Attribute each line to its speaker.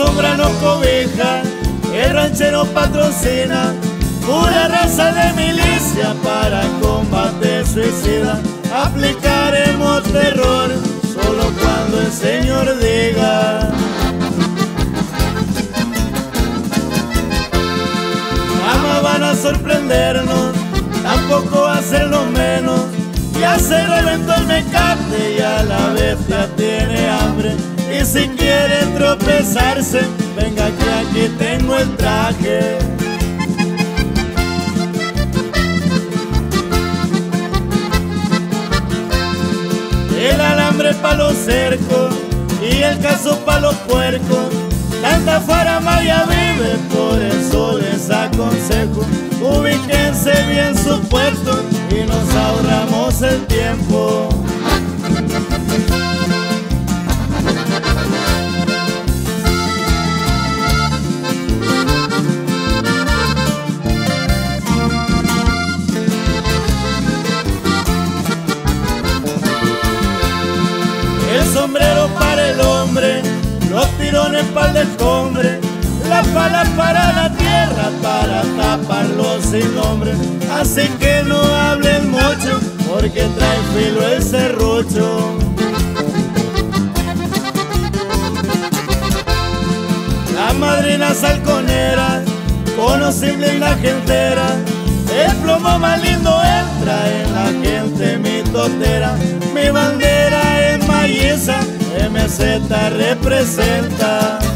Speaker 1: sombra nos cobija, el ranchero patrocina pura raza de milicia para combate suicida. Aplicaremos terror solo cuando el Señor diga. Jamás van a sorprendernos, tampoco hacerlo menos. Ya se reventó el mecate y a la bestia tiene hambre. Y si quiere tropezarse, venga que aquí tengo el traje. El alambre pa' los cercos y el caso pa' los puercos. Tanta faramaya vive, por eso les aconsejo, ubíquense bien su puesto y nos ahorramos el tiempo. El sombrero para el hombre, los tirones para el descombre, la pala para la tierra, para taparlo sin nombre. Así que no hablen mucho, porque trae filo el serrucho. La madrina salconera, conocible en la gentera, el plomo más lindo entra en la gente mitotera. Mi bandera es malliza, MZ representa.